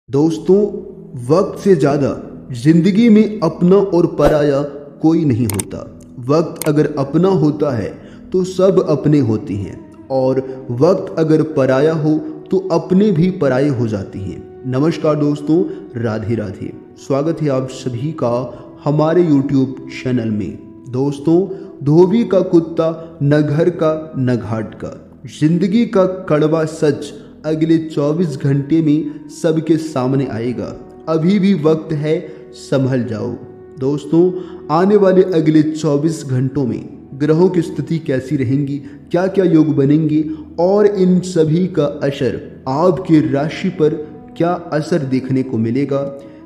दोस्तों, वक्त से ज़्यादा जिंदगी में अपना और पराया कोई नहीं होता। वक्त अगर अपना होता है तो सब अपने होते हैं, और वक्त अगर पराया हो तो अपने भी पराये हो जाते हैं। नमस्कार दोस्तों, राधे राधे। स्वागत है आप सभी का हमारे YouTube चैनल में। दोस्तों, धोबी का कुत्ता न घर का न घाट का, जिंदगी का कड़वा सच अगले 24 घंटे में सबके सामने आएगा। अभी भी वक्त है, संभल जाओ। दोस्तों, आने वाले अगले 24 घंटों में ग्रहों की स्थिति कैसी रहेंगी, क्या क्या योग बनेंगे और इन सभी का असर आपकी राशि पर क्या असर देखने को मिलेगा,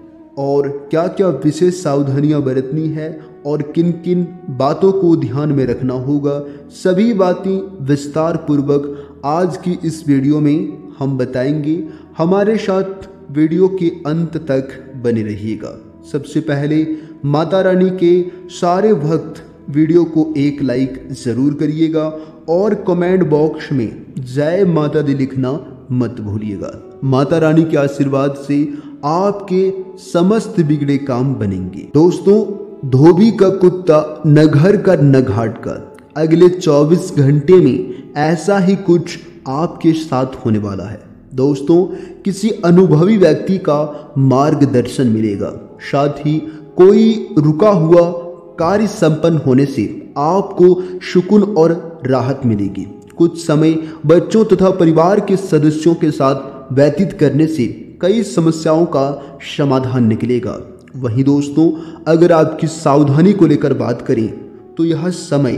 और क्या क्या विशेष सावधानियां बरतनी है और किन किन बातों को ध्यान में रखना होगा, सभी बातें विस्तार पूर्वक आज की इस वीडियो में हम बताएंगे। हमारे साथ वीडियो के अंत तक बने रहिएगा। सबसे पहले माता रानी के सारे भक्त वीडियो को एक लाइक ज़रूर करिएगा और कमेंट बॉक्स में जय माता दी लिखना मत भूलिएगा। माता रानी के आशीर्वाद से आपके समस्त बिगड़े काम बनेंगे। दोस्तों, धोबी का कुत्ता न घर का न घाट का, अगले 24 घंटे में ऐसा ही कुछ आपके साथ होने वाला है। दोस्तों, किसी अनुभवी व्यक्ति का मार्गदर्शन मिलेगा, साथ ही कोई रुका हुआ कार्य संपन्न होने से आपको सुकून और राहत मिलेगी। कुछ समय बच्चों तथा परिवार के सदस्यों के साथ व्यतीत करने से कई समस्याओं का समाधान निकलेगा। वहीं दोस्तों, अगर आपकी सावधानी को लेकर बात करें तो यह समय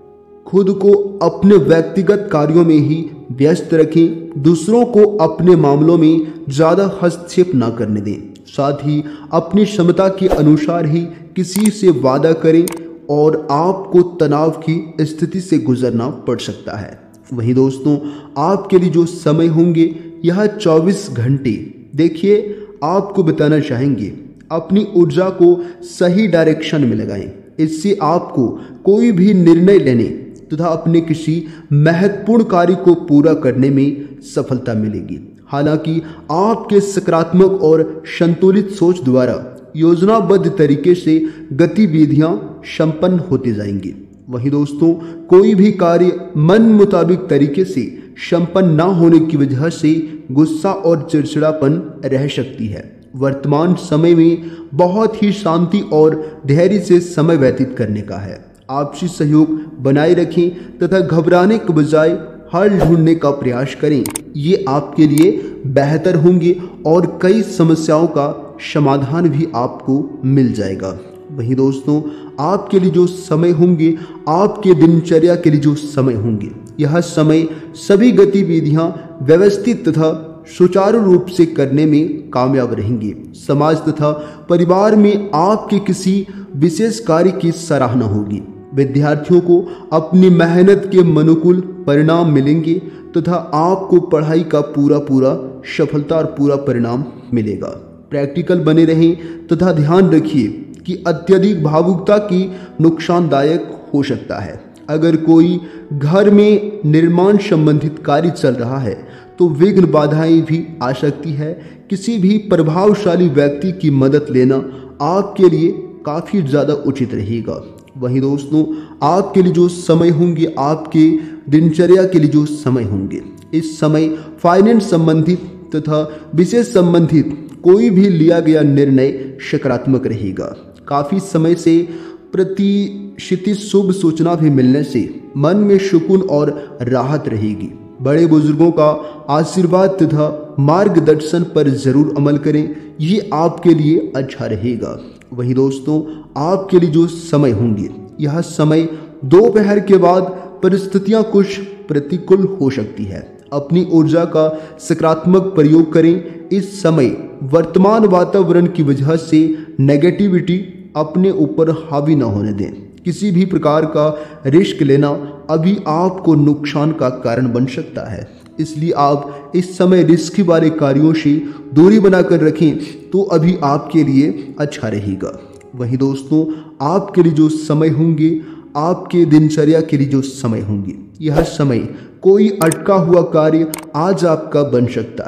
खुद को अपने व्यक्तिगत कार्यों में ही व्यस्त रखें। दूसरों को अपने मामलों में ज़्यादा हस्तक्षेप ना करने दें। साथ ही अपनी क्षमता के अनुसार ही किसी से वादा करें और आपको तनाव की स्थिति से गुजरना पड़ सकता है। वहीं दोस्तों, आपके लिए जो समय होंगे यह 24 घंटे देखिए, आपको बताना चाहेंगे अपनी ऊर्जा को सही डायरेक्शन में लगाएं। इससे आपको कोई भी निर्णय लेने तथा अपने किसी महत्वपूर्ण कार्य को पूरा करने में सफलता मिलेगी। हालांकि आपके सकारात्मक और संतुलित सोच द्वारा योजनाबद्ध तरीके से गतिविधियां संपन्न होती जाएंगी। वहीं दोस्तों, कोई भी कार्य मन मुताबिक तरीके से संपन्न न होने की वजह से गुस्सा और चिड़चिड़ापन रह सकती है। वर्तमान समय में बहुत ही शांति और धैर्य से समय व्यतीत करने का है। आपसी सहयोग बनाए रखें तथा घबराने के बजाय हल ढूंढने का प्रयास करें। ये आपके लिए बेहतर होंगे और कई समस्याओं का समाधान भी आपको मिल जाएगा। वहीं दोस्तों, आपके लिए जो समय होंगे, आपके दिनचर्या के लिए जो समय होंगे, यह समय सभी गतिविधियां व्यवस्थित तथा सुचारू रूप से करने में कामयाब रहेंगे। समाज तथा परिवार में आपके किसी विशेष कार्य की सराहना होगी। विद्यार्थियों को अपनी मेहनत के अनुकूल परिणाम मिलेंगे तथा आपको पढ़ाई का पूरा सफलता और पूरा परिणाम मिलेगा। प्रैक्टिकल बने रहें तथा ध्यान रखिए कि अत्यधिक भावुकता की नुकसानदायक हो सकता है। अगर कोई घर में निर्माण संबंधित कार्य चल रहा है तो विघ्न बाधाएं भी आ सकती है। किसी भी प्रभावशाली व्यक्ति की मदद लेना आपके लिए काफ़ी ज़्यादा उचित रहेगा। वहीं दोस्तों, आपके लिए जो समय होंगे, आपके दिनचर्या के लिए जो समय होंगे, इस समय फाइनेंस संबंधित तथा विशेष संबंधित कोई भी लिया गया निर्णय सकारात्मक रहेगा। काफ़ी समय से प्रतिष्ठित शुभ सूचना भी मिलने से मन में सुकून और राहत रहेगी। बड़े बुजुर्गों का आशीर्वाद तथा मार्गदर्शन पर जरूर अमल करें, ये आपके लिए अच्छा रहेगा। वहीं दोस्तों, आपके लिए जो समय होंगे, यह समय दोपहर के बाद परिस्थितियां कुछ प्रतिकूल हो सकती है। अपनी ऊर्जा का सकारात्मक प्रयोग करें। इस समय वर्तमान वातावरण की वजह से नेगेटिविटी अपने ऊपर हावी न होने दें। किसी भी प्रकार का रिस्क लेना अभी आपको नुकसान का कारण बन सकता है, इसलिए आप इस समय रिस्क वाले कार्यों से दूरी बनाकर रखें तो अभी आपके लिए अच्छा रहेगा। वहीं दोस्तों, आपके लिए जो समय होंगे, आपके दिनचर्या के लिए जो समय होंगे, यह समय कोई अटका हुआ कार्य आज आपका बन सकता है।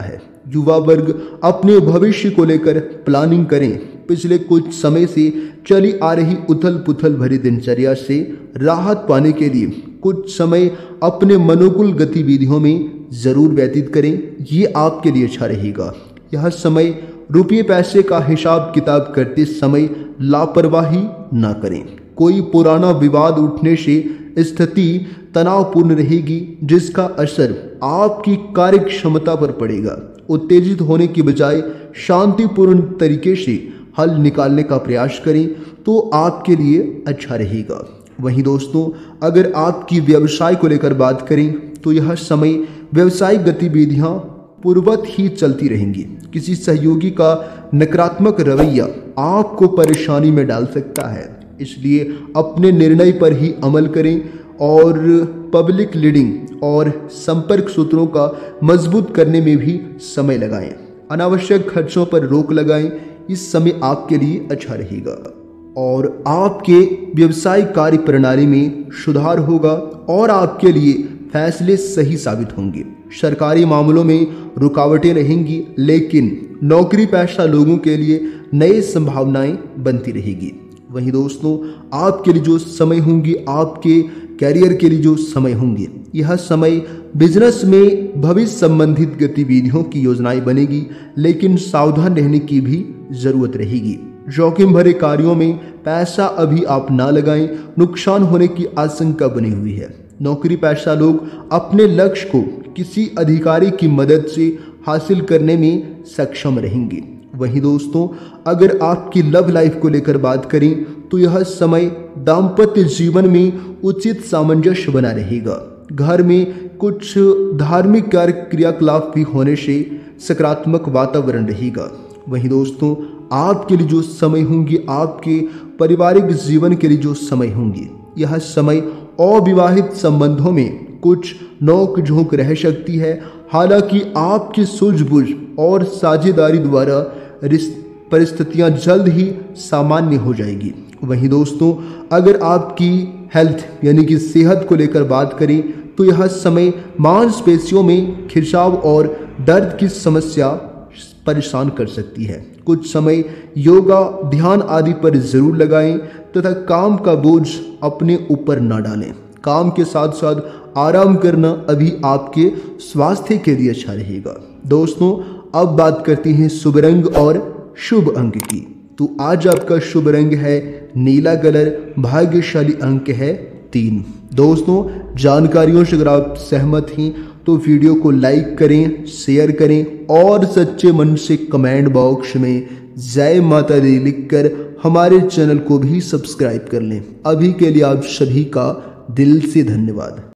युवा वर्ग अपने भविष्य को लेकर प्लानिंग करें। पिछले कुछ समय से चली आ रही उथल पुथल भरी दिनचर्या से राहत पाने के लिए कुछ समय अपने मनोकुल गतिविधियों में जरूर व्यतीत करें। ये आपके लिए अच्छा रहेगा। यह समय रुपये पैसे का हिसाब किताब करते समय लापरवाही ना करें। कोई पुराना विवाद उठने से स्थिति तनावपूर्ण रहेगी, जिसका असर आपकी कार्य क्षमता पर पड़ेगा। उत्तेजित होने की बजाय शांतिपूर्ण तरीके से हल निकालने का प्रयास करें तो आपके लिए अच्छा रहेगा। वहीं दोस्तों, अगर आपकी व्यवसाय को लेकर बात करें तो यह समय व्यवसायिक गतिविधियां पूर्ववत ही चलती रहेंगी। किसी सहयोगी का नकारात्मक रवैया आपको परेशानी में डाल सकता है, इसलिए अपने निर्णय पर ही अमल करें और पब्लिक लीडिंग और संपर्क सूत्रों का मजबूत करने में भी समय लगाएं। अनावश्यक खर्चों पर रोक लगाएं। इस समय आपके लिए अच्छा रहेगा और आपके व्यवसायिक कार्य प्रणाली में सुधार होगा और आपके लिए फैसले सही साबित होंगे। सरकारी मामलों में रुकावटें रहेंगी, लेकिन नौकरी पेशा लोगों के लिए नई संभावनाएं बनती रहेगी। वहीं दोस्तों, आपके लिए जो समय होंगी, आपके कैरियर के लिए जो समय होंगे, यह समय बिजनेस में भविष्य संबंधित गतिविधियों की योजनाएं बनेगी, लेकिन सावधान रहने की भी जरूरत रहेगी। जोखिम भरे कार्यों में पैसा अभी आप ना लगाएं, नुकसान होने की आशंका बनी हुई है। नौकरी पेशा लोग अपने लक्ष्य को किसी अधिकारी की मदद से हासिल करने में सक्षम रहेंगे। वहीं दोस्तों, अगर आपकी लव लाइफ को लेकर बात करें तो यह समय दाम्पत्य जीवन में उचित सामंजस्य बना रहेगा। घर में कुछ धार्मिक क्रियाकलाप भी होने से सकारात्मक वातावरण रहेगा। वहीं दोस्तों, आपके लिए जो समय होंगी, आपके पारिवारिक जीवन के लिए जो समय होंगी, यह समय अविवाहित संबंधों में कुछ नोक झोंक रह सकती है। हालांकि आपकी सूझबूझ और साझेदारी द्वारा परिस्थितियां जल्द ही सामान्य हो जाएगी। वहीं दोस्तों, अगर आपकी हेल्थ यानी कि सेहत को लेकर बात करें तो यह समय मांसपेशियों में खिंचाव और दर्द की समस्या परेशान कर सकती है। कुछ समय योगा, ध्यान आदि पर जरूर लगाएं तथा काम का बोझ अपने ऊपर न डालें। काम के साथ साथ आराम करना अभी आपके स्वास्थ्य के लिए अच्छा रहेगा। दोस्तों, अब बात करते हैं शुभ रंग और शुभ अंक की। तो आज आपका शुभ रंग है नीला कलर, भाग्यशाली अंक है 3। दोस्तों, जानकारियों से अगर आप सहमत हैं तो वीडियो को लाइक करें, शेयर करें और सच्चे मन से कमेंट बॉक्स में जय माता दी लिखकर हमारे चैनल को भी सब्सक्राइब कर लें। अभी के लिए आप सभी का दिल से धन्यवाद।